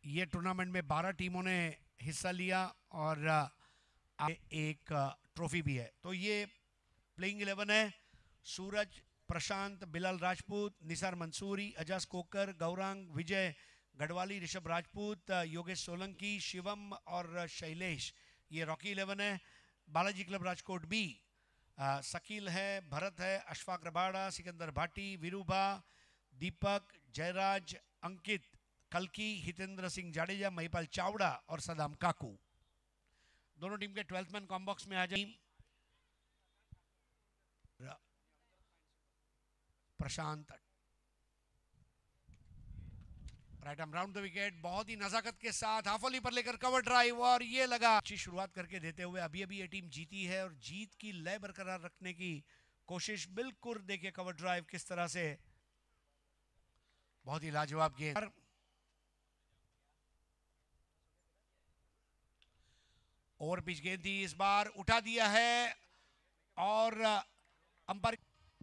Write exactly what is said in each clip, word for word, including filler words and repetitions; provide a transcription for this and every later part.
ये टूर्नामेंट में बारह टीमों ने हिस्सा लिया और एक ट्रॉफी भी है। तो ये प्लेइंग इलेवन है। सूरज, प्रशांत, बिलाल राजपूत, निसार मंसूरी, अजाज कोकर, गौरांग, विजय गढ़वाली, ऋषभ राजपूत, योगेश सोलंकी, शिवम और शैलेश। ये रॉकी इलेवन है। बालाजी क्लब राजकोट बी, शकील है, भरत है, अशफाक रबाड़ा, सिकंदर भाटी, विरूभा, दीपक, जयराज, अंकित, कल्की, हितेंद्र सिंह जाडेजा, महिपाल चावड़ा और सदाम काकू। दोनों टीम के ट्वेल्थ मैन कॉम्बॉक्स में आ जाए। Prashant right arm round the wicket, बहुत ही नजाकत के साथ हाफोली पर लेकर कवर ड्राइव, और ये लगा। अच्छी शुरुआत करके देते हुए अभी अभी ये टीम जीती है और जीत की लय बरकरार रखने की कोशिश। बिल्कुल देखिए कवर ड्राइव किस तरह से, बहुत ही लाजवाब गेंद। ओवर पिच गेंद थी, इस बार उठा दिया है और अंपायर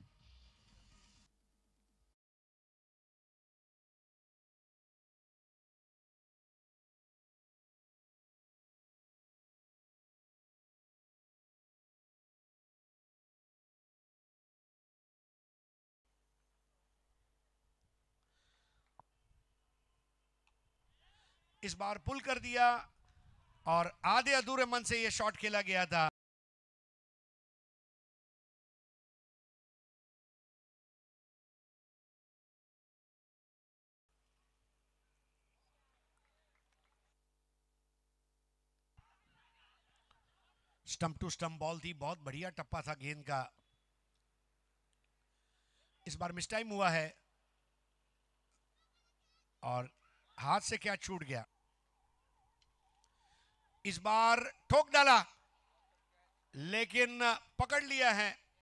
इस बार पुल कर दिया और आधे अधूरे मन से यह शॉट खेला गया था। स्टंप टू स्टंप बॉल थी, बहुत बढ़िया टप्पा था गेंद का। इस बार मिस टाइम हुआ है और हाथ से क्या छूट गया। इस बार ठोक डाला लेकिन पकड़ लिया है।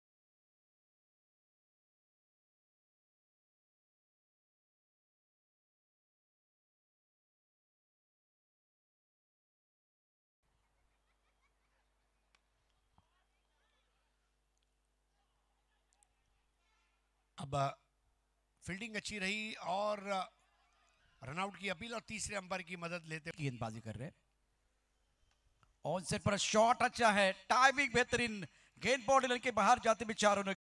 अब फील्डिंग अच्छी रही और रनआउट की अपील और तीसरे अंपायर की मदद लेते हुए गेंदबाजी कर रहे हैं। ऑन सेट पर शॉट अच्छा है, टाइमिंग बेहतरीन, गेंद बॉडी लाइन के बाहर जाते भी चारों ने।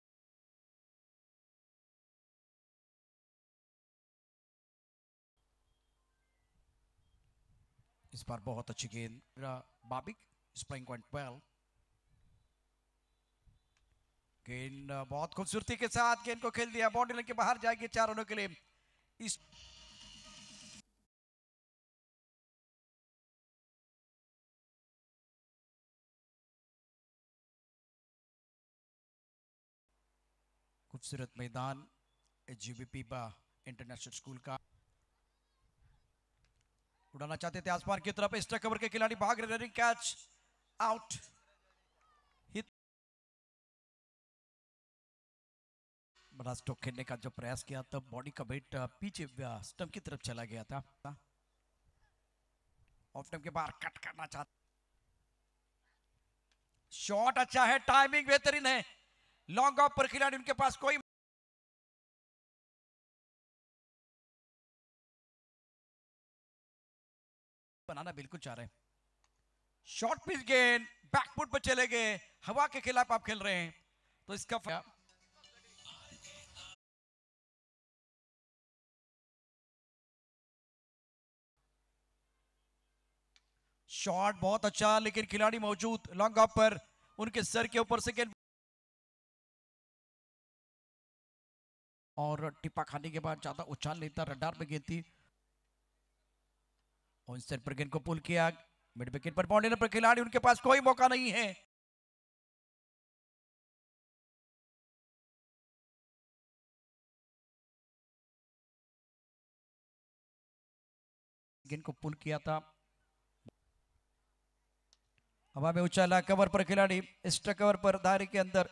इस बार बहुत अच्छी गेंद, बाबिक स्प्रिंग पॉइंट ट्वेल्व। गेंद बहुत खूबसूरती के साथ गेंद को खेल दिया, बॉडी लाइन के बाहर जाएगी चार रनों के लिए। इस खूबसूरत मैदान जीबीपी इंटरनेशनल स्कूल का। उड़ाना चाहते थे आसमान की तरफ, एक्स्ट्रा कवर के खिलाड़ी भाग रहे, रनिंग कैच आउट। बड़ा स्ट्रोक खेलने का जो प्रयास किया तब बॉडी का वेट पीछे स्टंप की तरफ चला गया था। ऑफ स्टंप के बाहर कट करना चाहता, शॉट अच्छा है, टाइमिंग बेहतरीन है, लॉन्ग ऑफ पर खिलाड़ी उनके पास कोई बनाना बिल्कुल चाह रहे हैं। शॉर्ट पिच गेंद बैकफुट पर चले गए, हवा के खिलाफ आप खेल रहे हैं तो इसका शॉट बहुत अच्छा, लेकिन खिलाड़ी मौजूद लॉन्ग ऑफ पर, उनके सर के ऊपर से गेंद और टिप्पा खाने के बाद ज्यादा उछाल नहीं था, रडार पे गेंद थी। ऑन सेट पर गेंद को पुल किया, मिड विकेट पर बाउंड्री पर खिलाड़ी उनके पास कोई मौका नहीं है। गेंद को पुल किया था, हवा में उछाला, कवर पर खिलाड़ी, एक्स्ट्रा कवर पर दायरे के अंदर।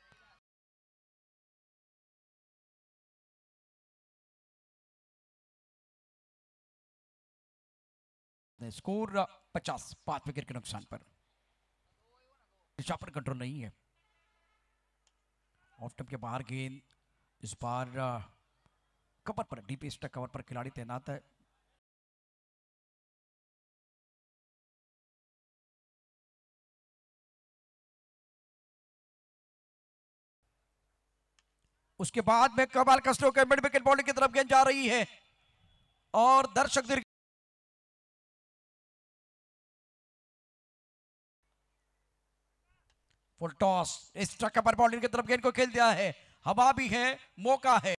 स्कोर पचास, पांच विकेट के नुकसान पर। दिशा पर कंट्रोल नहीं है। ऑफ स्टंप के बाहर गेंद, इस बार कवर पर, डीप एक्स्ट्रा कवर पर खिलाड़ी तैनात है। उसके बाद में कमाल का स्ट्रोक है, मिड विकेट बॉलिंग की तरफ गेंद जा रही है और दर्शक दीर्घ फुल टॉस, इस ट्रक पर बॉलिंग की तरफ गेंद को खेल दिया है, हवा भी है, मौका है।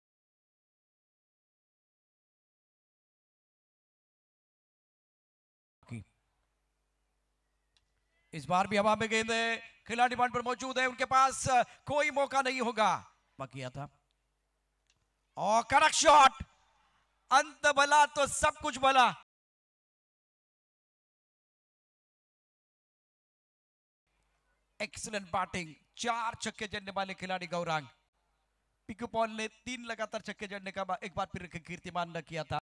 इस बार भी हवा में गेंद है, खिलाड़ी बाउंड पर मौजूद है, उनके पास कोई मौका नहीं होगा। किया था और करेक्ट शॉट, अंत भला तो सब कुछ भला। एक्सीलेंट बैटिंग, चार छक्के जड़ने वाले खिलाड़ी गौरांग। पिकू पॉल ने तीन लगातार छक्के जड़ने का एक बार फिर कीर्तिमान किया था।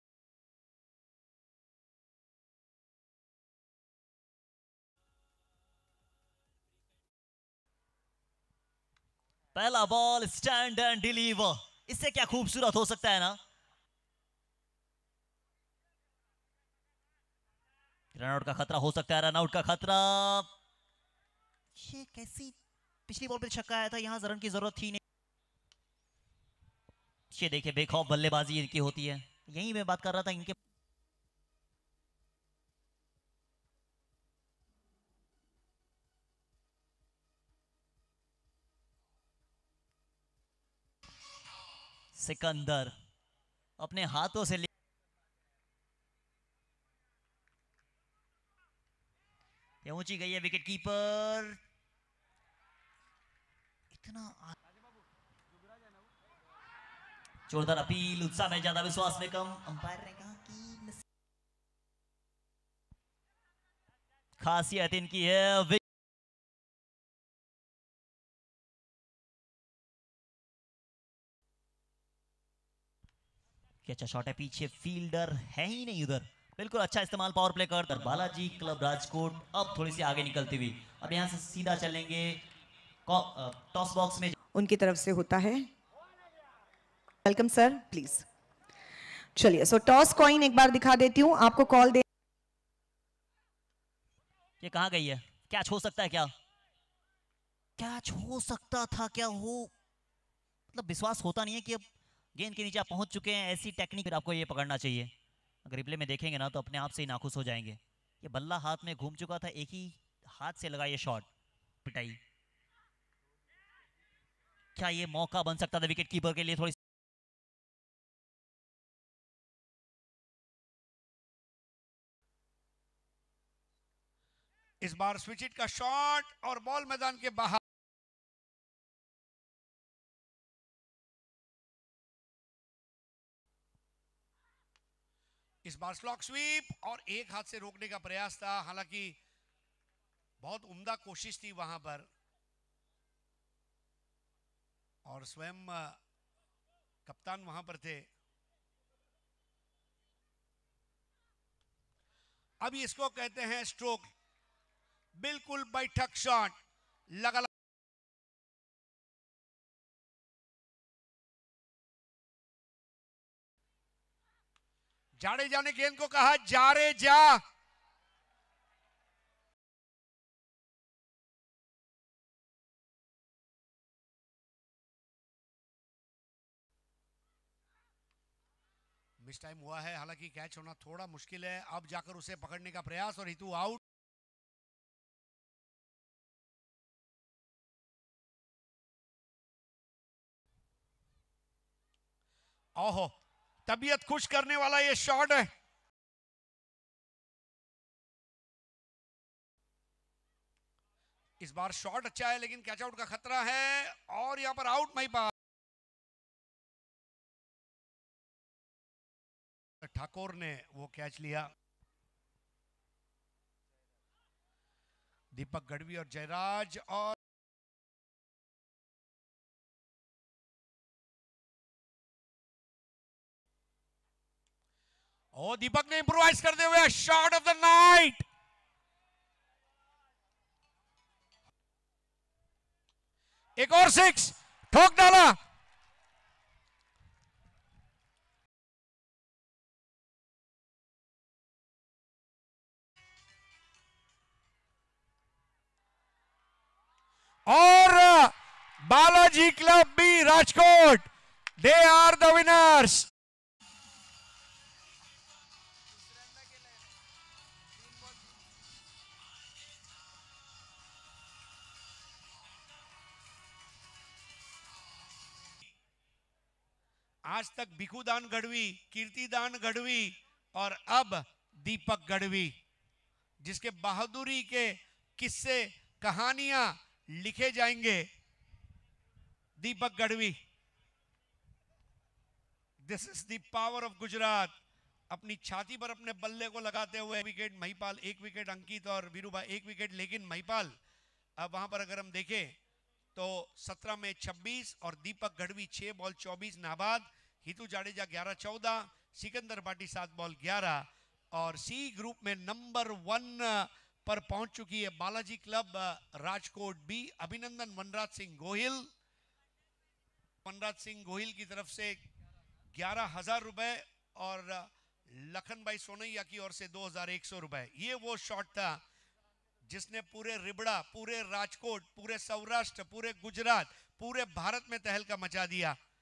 पहला बॉल, स्टैंड एंड डिलीवर, इससे क्या खूबसूरत हो सकता है ना। रनआउट का खतरा हो सकता है, रनआउट का खतरा। ये कैसी पिछली बॉल पे छक्का आया था, यहां रन की जरूरत थी नहीं। ये देखिए बेखौफ बल्लेबाजी इनकी होती है, यही मैं बात कर रहा था इनके। सिकंदर अपने हाथों से ऊंची गई है, विकेट कीपर इतना जोरदार अपील, उत्साह में ज्यादा विश्वास में कम। अंपायर ने कहा कि खासियत इनकी है। अच्छा शॉट है, पीछे फील्डर है ही नहीं उधर, बिल्कुल अच्छा इस्तेमाल पावर प्ले कर बालाजी क्लब राजकोट। अब थोड़ी सी आगे निकलती हुई, अब यहां से सीधा चलेंगे टॉस बॉक्स में, उनकी तरफ से होता है। वेलकम सर, प्लीज चलिए। सो टॉस कॉइन एक बार दिखा देती हूं आपको, कॉल दे। ये कहां गई है, कैच हो सकता है क्या, कैच हो सकता था क्या हो, मतलब विश्वास होता नहीं है कि अब गेंद के नीचे आप पहुंच चुके हैं, ऐसी टेक्निक फिर आपको ये पकड़ना चाहिए। अगर रिप्ले में देखेंगे ना तो अपने आप से ही नाखुश हो जाएंगे। ये बल्ला हाथ में घूम चुका था, एक ही हाथ से लगा ये शॉट, पिटाई। क्या ये मौका बन सकता था विकेट कीपर के लिए थोड़ी। इस बार स्विच हिट का शॉट और बॉल मैदान के बाहर। इस बार स्लॉक स्वीप और एक हाथ से रोकने का प्रयास था, हालांकि बहुत उम्दा कोशिश थी वहां पर और स्वयं कप्तान वहां पर थे। अब इसको कहते हैं स्ट्रोक, बिल्कुल बैठक शॉट, लगा जाडेजा ने गेंद को कहा जा रे जा। मिस टाइम हुआ है, हालांकि कैच होना थोड़ा मुश्किल है। अब जाकर उसे पकड़ने का प्रयास और हितू आउट। ओहो, तबीयत खुश करने वाला ये शॉट है। इस बार शॉट अच्छा है लेकिन कैच आउट का खतरा है और यहां पर आउट नहीं पा। ठाकुर ने वो कैच लिया। दीपक गढ़वी और जयराज और ओ दीपक ने इंप्रोवाइज करते हुए शॉट ऑफ द नाइट। एक और सिक्स ठोक डाला। और Balaji club B Rajkot They are the winners. आज तक भिखुदान गढ़वी, कीर्तिदान गढ़वी और अब दीपक गढ़वी, जिसके बहादुरी के किस्से कहानियां लिखे जाएंगे। Deepak Gadhvi, this is the power of Gujarat. अपनी छाती पर अपने बल्ले को लगाते हुए विकेट महिपाल, एक विकेट अंकित और वीरूभाई एक विकेट, लेकिन महिपाल अब वहां पर अगर हम देखें तो सत्रह में छब्बीस और दीपक गढ़वी छह बॉल चौबीस नाबाद, हितू जाडेजा ग्यारह चौदह, सिकंदर बाटी सात बॉल ग्यारह। और सी ग्रुप में नंबर वन पर पहुंच चुकी है बालाजी क्लब राजकोट बी। अभिनंदन वनराज सिंह गोहिल, वनराज सिंह गोहिल की तरफ से ग्यारह हजार रुपए और लखन भाई सोनैया की ओर से दो हजार एक सौ रुपए। ये वो शॉट था जिसने पूरे रिबड़ा, पूरे राजकोट, पूरे सौराष्ट्र, पूरे गुजरात, पूरे भारत में तहलका मचा दिया।